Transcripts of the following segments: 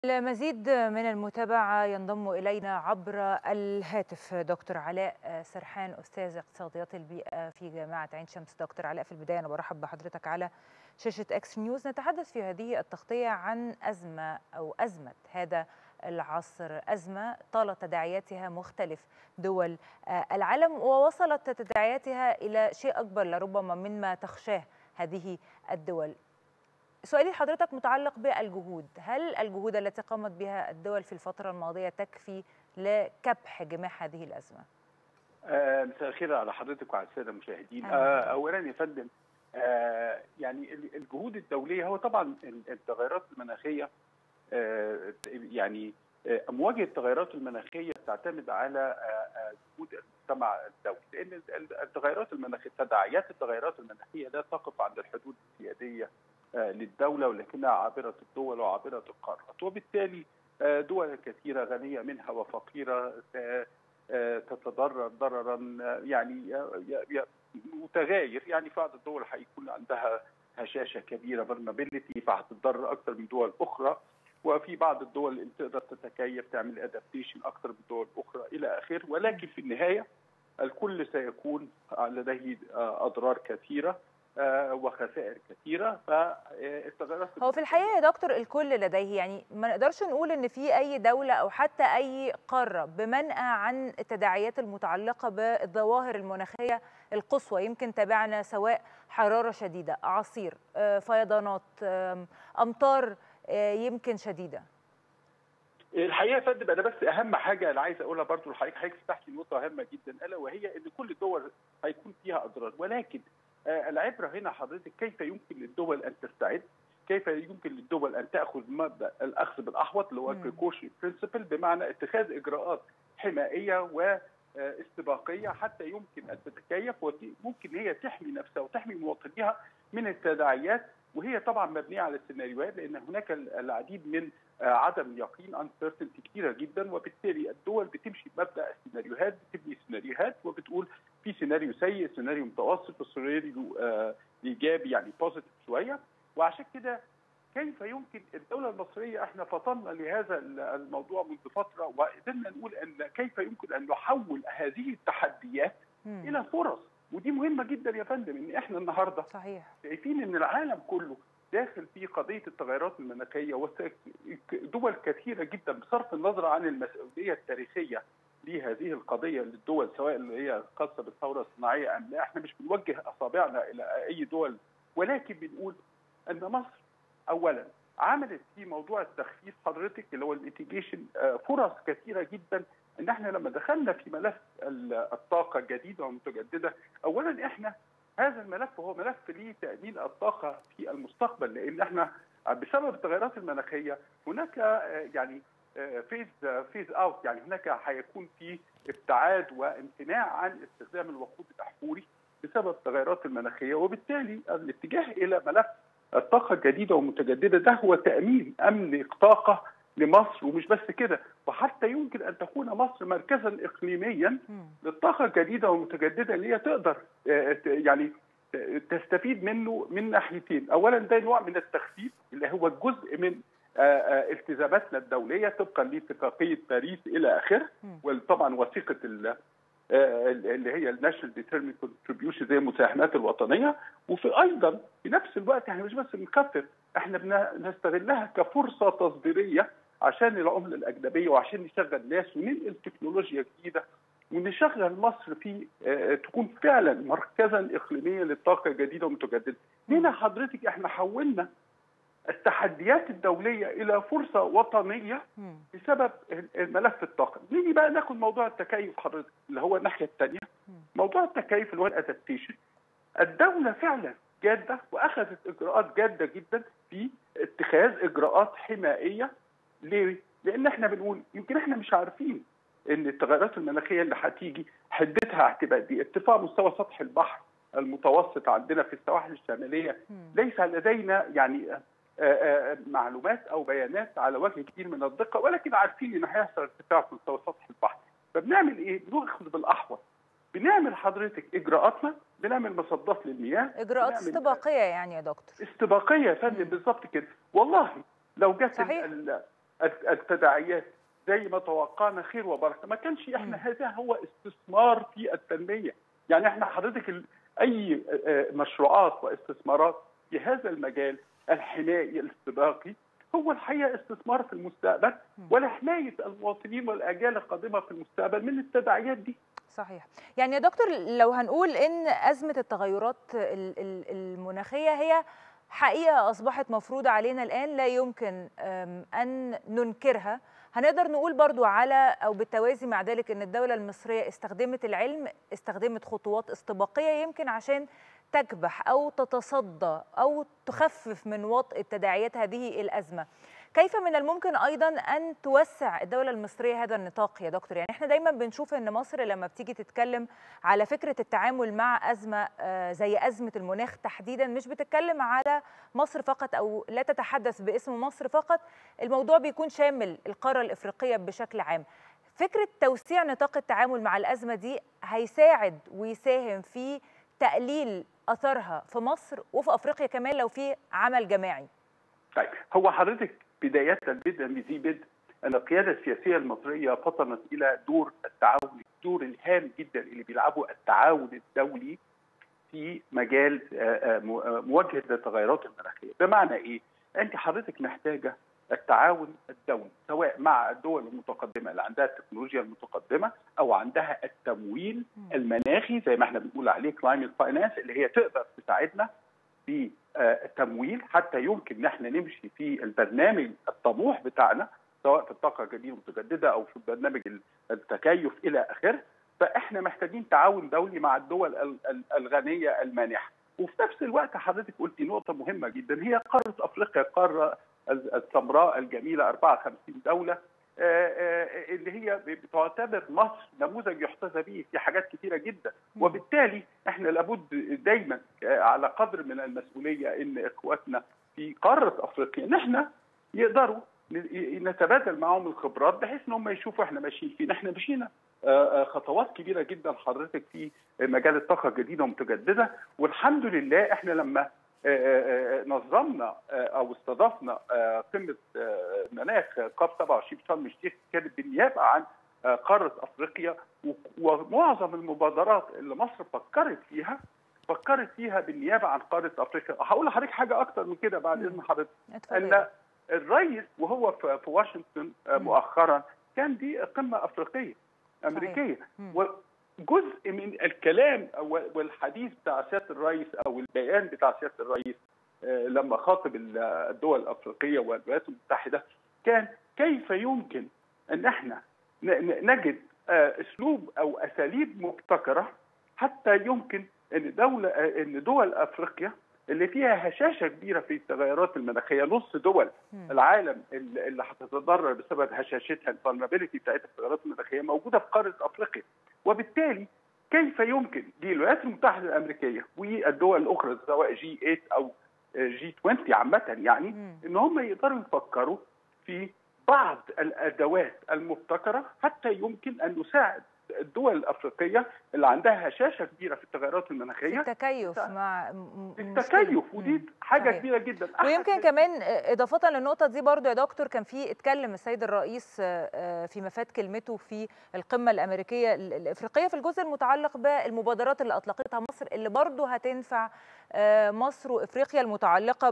المزيد من المتابعة ينضم إلينا عبر الهاتف دكتور علاء سرحان، أستاذ اقتصاديات البيئة في جامعة عين شمس. دكتور علاء، في البداية أنا برحب بحضرتك على شاشة إكس نيوز. نتحدث في هذه التغطية عن أزمة هذا العصر، أزمة طالت تداعياتها مختلف دول العالم، ووصلت تداعياتها إلى شيء أكبر لربما مما تخشاه هذه الدول. سؤالي لحضرتك متعلق بالجهود، هل الجهود التي قامت بها الدول في الفترة الماضية تكفي لكبح جماح هذه الأزمة؟ مساء الخير على حضرتك وعلى الساده المشاهدين. اولا يا فندم، يعني الجهود الدوليه، هو طبعا التغيرات المناخيه، يعني مواجهه التغيرات المناخيه تعتمد على جهود المجتمع الدولي، لان التغيرات المناخيه، تداعيات التغيرات المناخيه لا تقف عند الحدود السياديه للدوله، ولكنها عابره الدول وعابره القارات، وبالتالي دول كثيره غنيه منها وفقيره تتضرر ضررا يعني متغاير. يعني في بعض الدول هيكون عندها هشاشه كبيره vulnerability فهتتضرر اكثر من دول اخرى، وفي بعض الدول اللي تقدر تتكيف تعمل ادابتيشن اكثر من دول اخرى الى اخره، ولكن في النهايه الكل سيكون لديه اضرار كثيره وخسائر كثيره. فالتغيرات هو في الحقيقة يا دكتور الكل لديه، يعني ما نقدرش نقول ان في اي دولة او حتى اي قارة بمنأى عن التداعيات المتعلقة بالظواهر المناخية القصوى. يمكن تابعنا سواء حرارة شديدة، اعاصير، فيضانات، امطار يمكن شديدة. الحقيقه يا فندم، انا بس اهم حاجه انا عايز اقولها برضو لحضرتك فتحتي نقطه هامه جدا، الا وهي ان كل الدول هيكون فيها اضرار، ولكن العبره هنا حضرتك كيف يمكن للدول ان تستعد، كيف يمكن للدول ان تاخذ مبدا الاخذ بالاحوط اللي هو البريكوشن برنسبل، بمعنى اتخاذ اجراءات حمائيه واستباقيه حتى يمكن ان تتكيف وممكن هي تحمي نفسها وتحمي مواطنيها من التداعيات. وهي طبعا مبنيه على السيناريوهات، لان هناك العديد من عدم يقين uncertainty كثيره جدا، وبالتالي الدول بتمشي بمبدا السيناريوهات، بتبني سيناريوهات وبتقول في سيناريو سيء، سيناريو متوسط، وسيناريو ايجابي يعني بوزيتيف شويه. وعشان كده كيف يمكن الدوله المصريه، احنا فطنا لهذا الموضوع منذ فتره، وقدرنا نقول ان كيف يمكن ان نحول هذه التحديات الى فرص. ودي مهمه جدا يا فندم، ان احنا النهارده صحيح شايفين ان العالم كله داخل في قضيه التغيرات المناخيه، ودول كثيره جدا بصرف النظر عن المسؤوليه التاريخيه لهذه القضيه للدول، سواء اللي هي خاصه بالثوره الصناعيه ام لا. احنا مش بنوجه اصابعنا الى اي دول، ولكن بنقول ان مصر اولا عملت في موضوع التخفيف حضرتك اللي هو الميتيجيشن فرص كثيره جدا. ان احنا لما دخلنا في ملف الطاقه الجديده والمتجدده، اولا احنا هذا الملف هو ملف لتامين الطاقه في المستقبل، لان احنا بسبب التغيرات المناخيه هناك يعني فيز اوت، يعني هناك هيكون في ابتعاد وامتناع عن استخدام الوقود الاحفوري بسبب التغيرات المناخيه، وبالتالي الاتجاه الى ملف الطاقه الجديده والمتجدده ده هو تامين امن طاقه لمصر. ومش بس كده، وحتى يمكن ان تكون مصر مركزا اقليميا للطاقه الجديده والمتجدده اللي هي تقدر يعني تستفيد منه من ناحيتين. اولا ده نوع من التخفيف اللي هو جزء من التزاماتنا الدوليه طبقا لاتفاقيه باريس الى اخره، وطبعا وثيقه اللي هي الناشونال ديترميند كونتريبيوشن زي المساهمات الوطنيه. وفي ايضا في نفس الوقت احنا مش بس بنخفف، احنا بنستغلها كفرصه تصديريه عشان العمله الاجنبيه وعشان نشغل ناس وننقل تكنولوجيا جديده ونشغل مصر في تكون فعلا مركزا اقليميا للطاقه الجديده والمتجدده. هنا حضرتك احنا حولنا التحديات الدوليه الى فرصه وطنيه بسبب الملف الطاقه. نيجي بقى ناخد موضوع التكيف حضرتك اللي هو الناحيه الثانيه، موضوع التكيف اللي هو الادابتيشن. الدوله فعلا جاده واخذت اجراءات جاده جدا في اتخاذ اجراءات حمائيه. ليه؟ لان احنا بنقول يمكن احنا مش عارفين ان التغيرات المناخيه اللي هتيجي حدتها هتبقى دي ارتفاع مستوى سطح البحر المتوسط عندنا في السواحل الشماليه. ليس لدينا يعني معلومات او بيانات على وجه كبير من الدقه، ولكن عارفين ان هيحصل ارتفاع في مستوى سطح البحر. فبنعمل ايه؟ بناخذ بالاحوط، بنعمل حضرتك اجراءاتنا، بنعمل مصدات للمياه، اجراءات استباقيه يعني يا دكتور. استباقيه يا فندم، بالظبط كده. والله لو جت التداعيات زي ما توقعنا خير وبركه. ما كانش احنا هذا هو استثمار في التنميه. يعني احنا حضرتك اي مشروعات واستثمارات في هذا المجال الحمائي الاستباقي هو الحقيقه استثمار في المستقبل ولحمايه المواطنين والاجيال القادمه في المستقبل من التداعيات دي. صحيح. يعني يا دكتور لو هنقول ان ازمه التغيرات المناخيه هي حقيقه اصبحت مفروضه علينا الان، لا يمكن ان ننكرها، هنقدر نقول برضو على او بالتوازي مع ذلك ان الدوله المصريه استخدمت العلم، استخدمت خطوات استباقيه يمكن عشان تكبح او تتصدى او تخفف من وطء التداعيات هذه الازمه. كيف من الممكن ايضا ان توسع الدوله المصريه هذا النطاق يا دكتور؟ يعني احنا دايما بنشوف ان مصر لما بتيجي تتكلم على فكره التعامل مع ازمه زي ازمه المناخ تحديدا، مش بتتكلم على مصر فقط او لا تتحدث باسم مصر فقط، الموضوع بيكون شامل القاره الافريقيه بشكل عام. فكره توسيع نطاق التعامل مع الازمه دي هيساعد ويساهم في تقليل اثرها في مصر وفي افريقيا كمان لو في عمل جماعي. طيب هو حضرتك بداية أن القيادة السياسية المصرية فطنت إلى دور التعاون، الدور الهام جدا اللي بيلعبه التعاون الدولي في مجال مواجهة التغيرات المناخية. بمعنى إيه؟ أنت حضرتك محتاجة التعاون الدولي سواء مع الدول المتقدمة اللي عندها التكنولوجيا المتقدمة أو عندها التمويل المناخي زي ما احنا بنقول عليه كلايمت فاينانس، اللي هي تقدر تساعدنا في التمويل حتى يمكن ان احنا نمشي في البرنامج الطموح بتاعنا سواء في الطاقه الجديده المتجدده او في برنامج التكيف الى اخره. فاحنا محتاجين تعاون دولي مع الدول الغنيه المانحه. وفي نفس الوقت حضرتك قلتي نقطه مهمه جدا، هي قاره افريقيا، القاره السمراء الجميله 54 دوله اللي هي بتعتبر مصر نموذج يحتذى به في حاجات كثيره جدا. وبالتالي احنا لابد دايما على قدر من المسؤوليه ان اخواتنا في قاره افريقيا نحن يقدروا نتبادل معهم الخبرات بحيث ان هم يشوفوا احنا ماشيين فين. احنا مشينا خطوات كبيره جدا حضرتك في مجال الطاقه الجديده والمتجدده، والحمد لله احنا لما نظمنا او استضفنا قمه مناخ كاب 27 في شرم الشيخ كانت بالنيابه عن قاره افريقيا، ومعظم المبادرات اللي مصر فكرت فيها بالنيابه عن قاره افريقيا. هقول لحضرتك حاجه اكتر من كده بعد اذن حضرتك، ان الرئيس وهو في واشنطن مؤخرا كان دي قمه افريقيه امريكيه، وجزء من الكلام والحديث بتاع سياده الرئيس او البيان بتاع سياده الرئيس لما خاطب الدول الافريقيه والولايات المتحده كان كيف يمكن ان احنا نجد اسلوب او اساليب مبتكره حتى يمكن ان دول افريقيا اللي فيها هشاشه كبيره في التغيرات المناخيه، نص دول العالم اللي هتتضرر بسبب هشاشتها الفولنربيلتي بتاعتها في التغيرات المناخيه موجوده في قاره افريقيا. وبالتالي كيف يمكن للولايات المتحده الامريكيه والدول الاخرى سواء جي 8 او جي 20 عامه يعني ان هم يقدروا يفكروا في بعض الادوات المبتكره حتى يمكن ان نساعد الدول الافريقيه اللي عندها هشاشه كبيره في التغيرات المناخيه التكيف مع التكيف، ودي حاجه كبيره جدا. ويمكن كمان اضافه للنقطه دي برضو يا دكتور كان في اتكلم السيد الرئيس في مفاد كلمته في القمه الامريكيه الافريقيه في الجزء المتعلق بالمبادرات اللي اطلقتها مصر اللي برضو هتنفع مصر وافريقيا، المتعلقه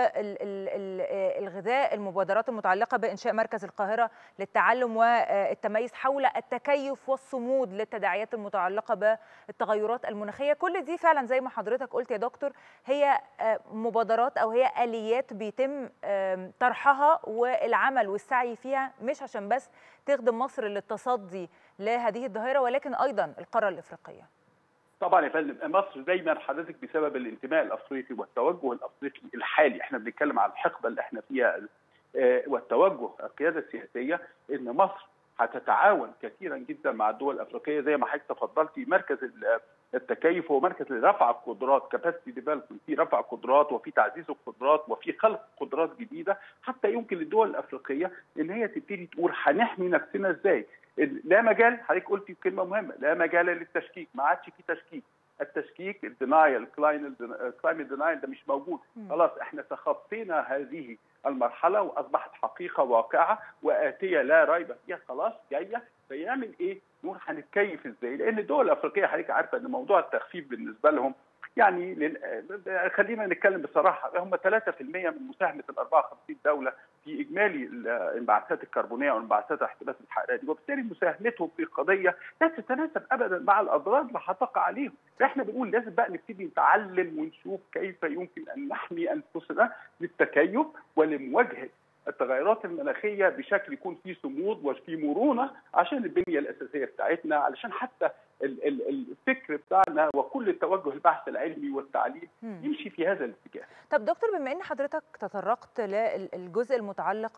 بالغذاء، المبادرات المتعلقه بانشاء مركز القاهره للتعلم والتميز حول التكيف والصمود للتداعيات المتعلقه بالتغيرات المناخيه. كل دي فعلا زي ما حضرتك قلت يا دكتور هي مبادرات او هي اليات بيتم طرحها والعمل والسعي فيها مش عشان بس تخدم مصر للتصدي لهذه الظاهره ولكن ايضا القاره الافريقيه. طبعا يا فندم مصر دايما حضرتك بسبب الانتماء الافريقي والتوجه الافريقي الحالي، احنا بنتكلم عن الحقبه اللي احنا فيها والتوجه القياده السياسيه ان مصر هتتعاون كثيرا جدا مع الدول الافريقيه زي ما حضرتك تفضلتي. مركز التكيف هو مركز لرفع القدرات، كاباسيتي ديفلوبمنت، في رفع قدرات وفي تعزيز القدرات وفي خلق قدرات جديده حتى يمكن للدول الافريقيه ان هي تبتدي تقول هنحمي نفسنا ازاي. لا مجال، حضرتك قلتي كلمه مهمه، لا مجال للتشكيك، ما عادش في تشكيك. التشكيك الدينايل كلايمت دينايل ده مش موجود، خلاص احنا تخطينا هذه المرحله واصبحت حقيقه واقعه واتيه لا ريب فيها، خلاص جايه. فيعمل ايه؟ نقول هنتكيف ازاي؟ لان الدول الافريقيه حضرتك عارفه ان موضوع التخفيف بالنسبه لهم يعني خلينا نتكلم بصراحه، هم 3% من مساهمه ال 54 دوله في اجمالي الانبعاثات الكربونيه والانبعاثات الاحتباس الحراري، وبالتالي مساهمتهم في قضيه لا تتناسب ابدا مع الاضرار اللي هتقع عليهم. فاحنا بنقول لازم بقى نبتدي نتعلم ونشوف كيف يمكن ان نحمي انفسنا للتكيف ولمواجهه التغيرات المناخيه بشكل يكون فيه صمود وفيه مرونه، عشان البنيه الاساسيه بتاعتنا، علشان حتى الفكر بتاعنا وكل التوجه البحث العلمي والتعليم يمشي في هذا الاتجاه. طب دكتور، بما ان حضرتك تطرقت للجزء المتعلق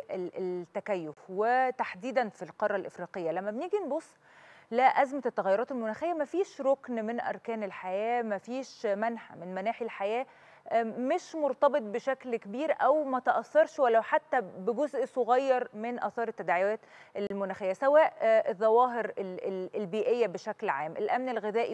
بالتكيف وتحديدا في القاره الافريقيه، لما بنيجي نبص لأزمة التغيرات المناخية، مفيش ركن من أركان الحياة، مفيش منحى من مناحي الحياة مش مرتبط بشكل كبير أو ما تأثرش ولو حتى بجزء صغير من آثار التداعيات المناخية، سواء الظواهر البيئية بشكل عام، الأمن الغذائي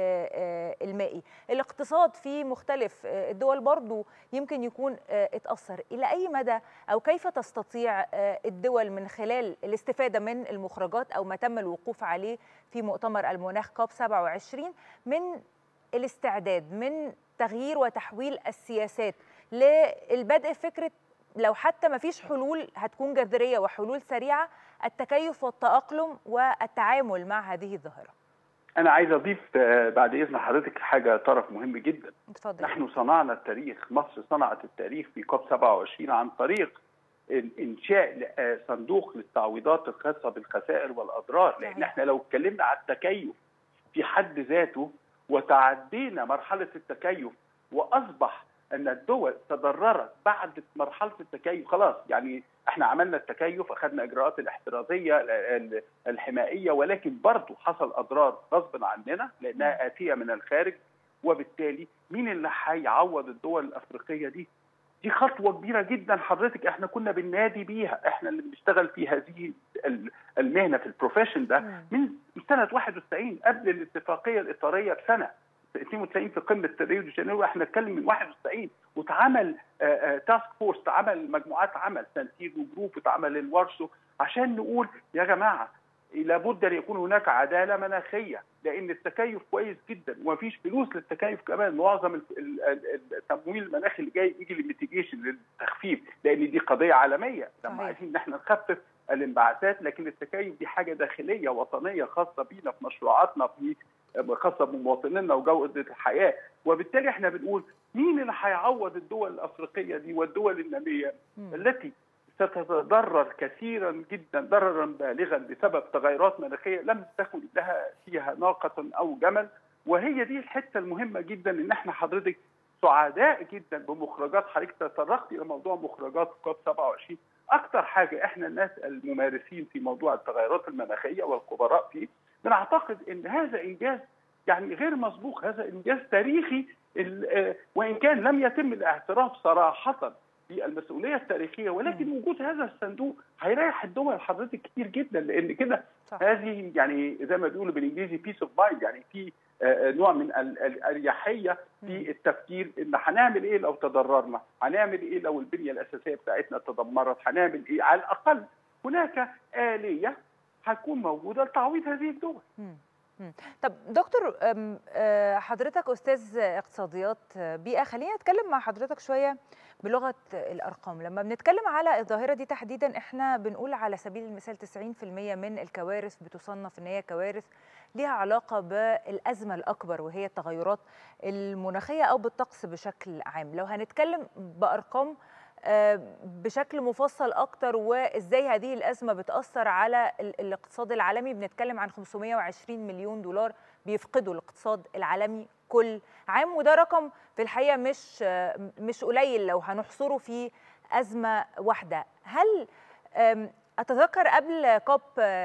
والمائي، الاقتصاد في مختلف الدول برضو يمكن يكون اتأثر. إلى أي مدى أو كيف تستطيع الدول من خلال الاستفادة من المخرجات أو ما تم الوقوف عليه في مؤتمر المناخ كوب 27 من الاستعداد، من تغيير وتحويل السياسات للبدء فكرة لو حتى ما فيش حلول هتكون جذرية وحلول سريعة، التكيف والتأقلم والتعامل مع هذه الظاهرة؟ أنا عايز أضيف بعد إذن حضرتك حاجة طرف مهم جدا. اتفضل. نحن صنعنا التاريخ، مصر صنعت التاريخ في كوب 27 عن طريق إنشاء صندوق للتعويضات الخاصة بالخسائر والأضرار، لأن احنا لو اتكلمنا على التكيف في حد ذاته وتعدينا مرحلة التكيف وأصبح أن الدول تضررت بعد مرحلة التكيف، خلاص يعني احنا عملنا التكيف، أخذنا إجراءات الاحترازية الحمائية، ولكن برضو حصل أضرار غصب عننا لأنها آتية من الخارج، وبالتالي مين اللي هيعوض الدول الأفريقية دي؟ دي خطوة كبيرة جدا حضرتك، احنا كنا بننادي بيها، احنا اللي بنشتغل في هذه المهنة في البروفيشن ده من سنة 91 قبل الاتفاقية الإطارية بسنة 92 في قمة ريو دي جانيرو، احنا نتكلم من 91 واتعمل تاسك فورس، اتعمل مجموعات عمل سانتياغو جروب، اتعمل الورشو، عشان نقول يا جماعة لابد ان يكون هناك عداله مناخيه، لان التكيف كويس جدا ومفيش فلوس للتكيف كمان، معظم التمويل المناخي اللي جاي يجي للميتيجيشن للتخفيف، لان دي قضيه عالميه لما عايزين ان احنا نخفف الانبعاثات، لكن التكيف دي حاجه داخليه وطنيه خاصه بينا في مشروعاتنا، في خاصه بمواطنينا وجوده الحياه، وبالتالي احنا بنقول مين اللي هيعوض الدول الافريقيه دي والدول الناميه التي ستتضرر كثيرا جدا ضررا بالغا بسبب تغيرات مناخيه لم تكن لها فيها ناقه او جمل. وهي دي الحته المهمه جدا، ان احنا حضرتك سعداء جدا بمخرجات حضرتك تطرقتي الى موضوع مخرجات كوب 27. اكثر حاجه احنا الناس الممارسين في موضوع التغيرات المناخيه والخبراء فيه بنعتقد ان هذا انجاز يعني غير مسبوق، هذا انجاز تاريخي، وان كان لم يتم الاعتراف صراحه بالمسؤوليه التاريخيه، ولكن وجود هذا الصندوق هيريح الدول حضرتك كتير جدا، لان كده هذه يعني زي ما بيقولوا بالانجليزي بيس اوف مايند، يعني في نوع من الاريحيه في التفكير ان هنعمل ايه لو تضررنا، هنعمل ايه لو البنيه الاساسيه بتاعتنا تدمرت، هنعمل ايه، على الاقل هناك آلية هتكون موجوده لتعويض هذه الدول. طب دكتور، حضرتك أستاذ اقتصاديات بيئة، خلينا نتكلم مع حضرتك شوية بلغة الأرقام. لما بنتكلم على الظاهرة دي تحديدا، احنا بنقول على سبيل المثال 90% من الكوارث بتصنف ان هي كوارث ليها علاقة بالأزمة الأكبر وهي التغيرات المناخية أو بالطقس بشكل عام. لو هنتكلم بأرقام بشكل مفصل أكتر وإزاي هذه الأزمة بتأثر على الاقتصاد العالمي، بنتكلم عن 520 مليون دولار بيفقدوا الاقتصاد العالمي كل عام، وده رقم في الحقيقة مش قليل لو هنحصره في أزمة واحدة. هل أتذكر قبل كوب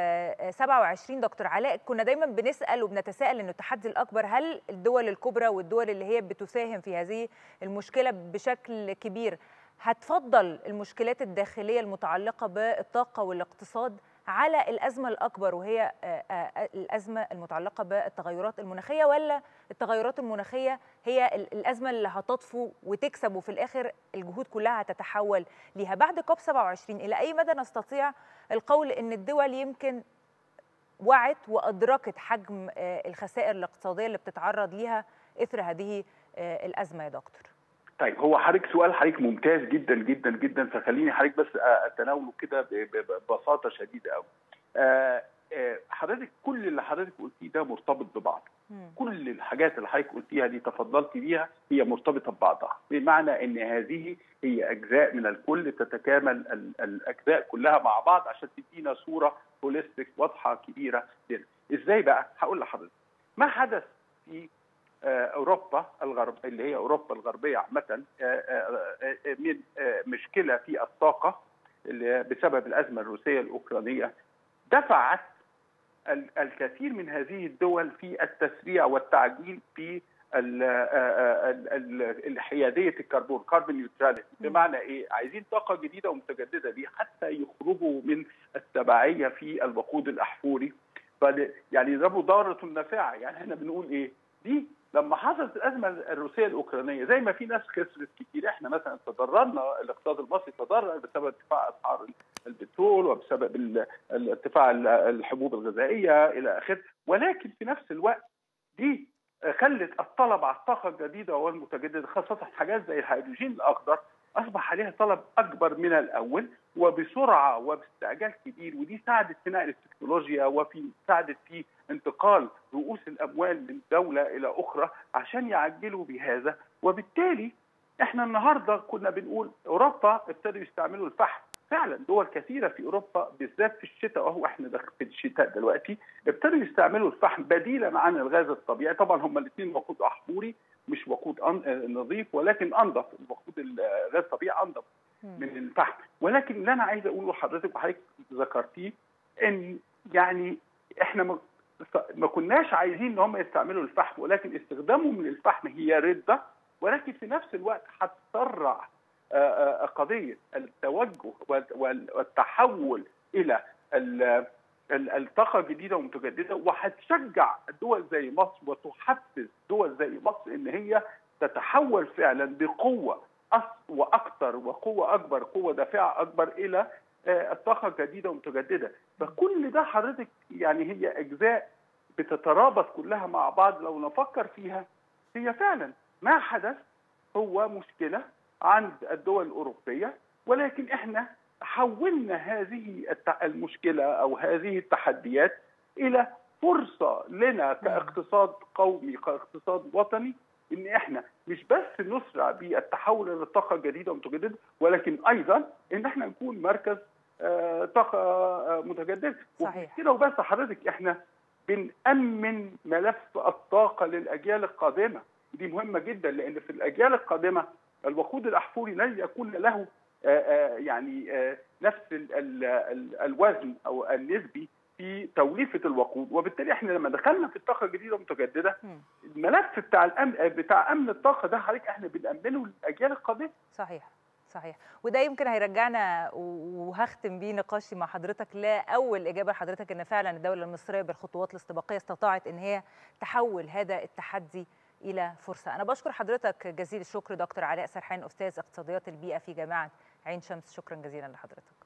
27 دكتور علاء كنا دايما بنسأل وبنتساءل إنه التحدي الأكبر هل الدول الكبرى والدول اللي هي بتساهم في هذه المشكلة بشكل كبير هتفضل المشكلات الداخلية المتعلقة بالطاقة والاقتصاد على الأزمة الأكبر وهي الأزمة المتعلقة بالتغيرات المناخية، ولا التغيرات المناخية هي الأزمة اللي هتطفو وتكسب وفي الآخر الجهود كلها هتتحول ليها؟ بعد كوب 27 إلى أي مدى نستطيع القول إن الدول يمكن وعت وأدركت حجم الخسائر الاقتصادية اللي بتتعرض ليها إثر هذه الأزمة يا دكتور؟ طيب، هو سؤال ممتاز جدا جدا جدا، فخليني بس اتناوله كده ببساطه شديده قوي. حضرتك كل اللي حضرتك قلتيه ده مرتبط ببعض. كل الحاجات اللي حضرتك قلتيها دي تفضلتي بيها هي مرتبطه ببعضها، بمعنى ان هذه هي اجزاء من الكل تتكامل الاجزاء كلها مع بعض عشان تدينا صوره هوليستيك واضحه كبيره لنا. ازاي بقى؟ هقول لحضرتك ما حدث في اوروبا اللي هي اوروبا الغربيه عامه من مشكله في الطاقه اللي بسبب الازمه الروسيه الاوكرانيه دفعت الكثير من هذه الدول في التسريع والتعجيل في حياديه الكربون، كاربون نيوتراليتي. بمعنى ايه؟ عايزين طاقه جديده ومتجدده دي حتى يخرجوا من التبعيه في الوقود الاحفوري، يعني ده مضاره نافعه. يعني احنا بنقول ايه؟ دي لما حصلت الازمه الروسيه الاوكرانيه زي ما في ناس خسرت كتير، احنا مثلا تضررنا، الاقتصاد المصري تضرر بسبب ارتفاع اسعار البترول وبسبب ارتفاع الحبوب الغذائيه الى اخره، ولكن في نفس الوقت دي خلت الطلب على الطاقه الجديده والمتجدده، خاصه حاجات زي الهيدروجين الاخضر، اصبح عليها طلب اكبر من الاول وبسرعه وباستعجال كبير، ودي ساعدت في نقل التكنولوجيا ساعدت في انتقال رؤوس الاموال من دوله الى اخرى عشان يعجلوا بهذا. وبالتالي احنا النهارده كنا بنقول اوروبا ابتدوا يستعملوا الفحم. فعلا دول كثيره في اوروبا بالذات في الشتاء، وهو احنا داخل في الشتاء دلوقتي، ابتدوا يستعملوا الفحم بديلا عن الغاز الطبيعي. طبعا هم الاثنين وقود احفوري مش وقود نظيف، ولكن انظف. وقود الغاز الطبيعي انظف من الفحم. ولكن اللي انا عايز اقوله لحضرتك وحضرتك ذكرتيه ان يعني احنا ما كناش عايزين ان هم يستعملوا الفحم، ولكن استخدامهم للفحم هي رده، ولكن في نفس الوقت هتسرع قضيه التوجه والتحول الى الطاقه الجديده والمتجدده، وهتشجع دول زي مصر وتحفز دول زي مصر ان هي تتحول فعلا بقوه واكثر وقوه اكبر، قوه دافعه اكبر الى الطاقه الجديده والمتجدده. فكل ده حضرتك يعني هي اجزاء بتترابط كلها مع بعض. لو نفكر فيها هي فعلا ما حدث هو مشكله عند الدول الاوروبيه، ولكن احنا حولنا هذه المشكله او هذه التحديات الى فرصه لنا كاقتصاد قومي، كاقتصاد وطني، ان احنا مش بس نسرع بالتحول الى الطاقه الجديده والمتجدده، ولكن ايضا ان احنا نكون مركز طاقه متجدده. صحيح. كده وبس حضرتك احنا بنأمن ملف الطاقه للاجيال القادمه، دي مهمه جدا، لان في الاجيال القادمه الوقود الاحفوري لن يكون له يعني نفس الوزن او النسبي في توليفه الوقود. وبالتالي احنا لما دخلنا في الطاقه الجديده والمتجدده الملف بتاع امن الطاقه ده حضرتك احنا بنأمنه للاجيال القادمه. صحيح. وده يمكن هيرجعنا وهختم بيه نقاشي مع حضرتك لاول اجابه لحضرتك، ان فعلا الدوله المصريه بالخطوات الاستباقيه استطاعت ان هي تحول هذا التحدي الى فرصه. انا بشكر حضرتك جزيل الشكر دكتور علاء سرحان، استاذ اقتصاديات البيئه في جامعه عين شمس. شكرا جزيلا لحضرتك.